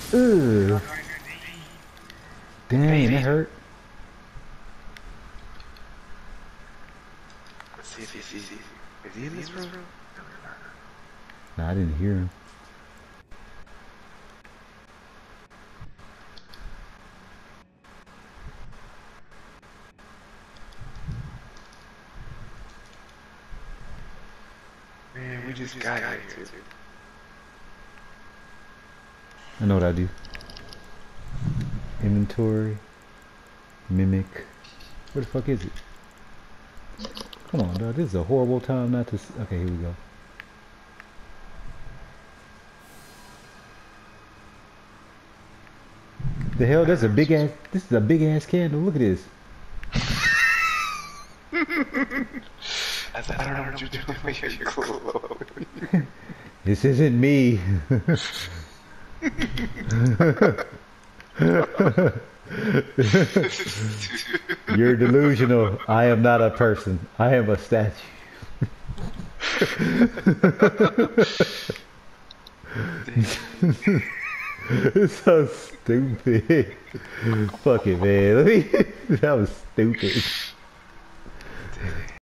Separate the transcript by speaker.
Speaker 1: Ugh. Dang, that hurt.
Speaker 2: Let's see if he's easy. Is he in this room?
Speaker 1: Nah, I didn't hear him.
Speaker 2: Man, we just got here too.
Speaker 1: I know what I do. Inventory. Mimic. Where the fuck is it? Come on, dog. This is a horrible time not to... Okay, here we go. The hell? That's a big ass... This is a big ass candle. Look at this.
Speaker 2: I don't know what you're doing with your clothes.
Speaker 1: This isn't me. You're delusional. I am not a person. I am a statue. It's so stupid. Fuck it, man. That was stupid.